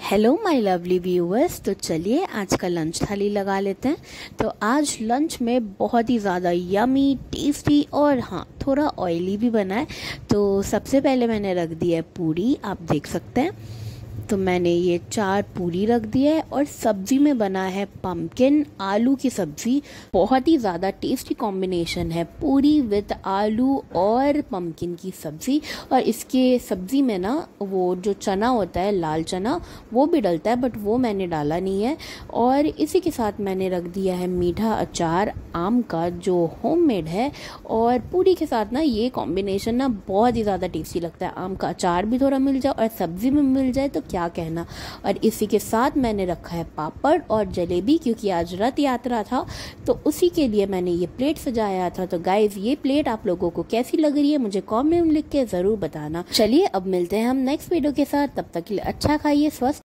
Hello my lovely viewers. तो चलिए आज का लंच थाली लगा लेते हैं। तो आज लंच में बहुत ही ज़्यादा यमी टेस्टी और हाँ थोड़ा ऑयली भी बना है। तो सबसे पहले मैंने रख दिया है पूरी, आप देख सकते हैं। तो मैंने ये 4 पूरी रख दिया है और सब्जी में बना है पम्पकिन आलू की सब्जी। बहुत ही ज़्यादा टेस्टी कॉम्बिनेशन है पूरी विद आलू और पम्पकिन की सब्ज़ी। और इसके सब्ज़ी में ना वो जो चना होता है लाल चना वो भी डलता है, बट वो मैंने डाला नहीं है। और इसी के साथ मैंने रख दिया है मीठा अचार आम का जो होममेड है। और पूरी के साथ ना ये कॉम्बिनेशन ना बहुत ही ज़्यादा टेस्टी लगता है। आम का अचार भी थोड़ा मिल जाए और सब्ज़ी में मिल जाए तो क्या कहना। और इसी के साथ मैंने रखा है पापड़ और जलेबी, क्योंकि आज रथ यात्रा था तो उसी के लिए मैंने ये प्लेट सजाया था। तो गाइज ये प्लेट आप लोगों को कैसी लग रही है मुझे कमेंट में लिख के ज़रूर बताना। चलिए अब मिलते हैं हम नेक्स्ट वीडियो के साथ, तब तक के लिए अच्छा खाइए, स्वस्थ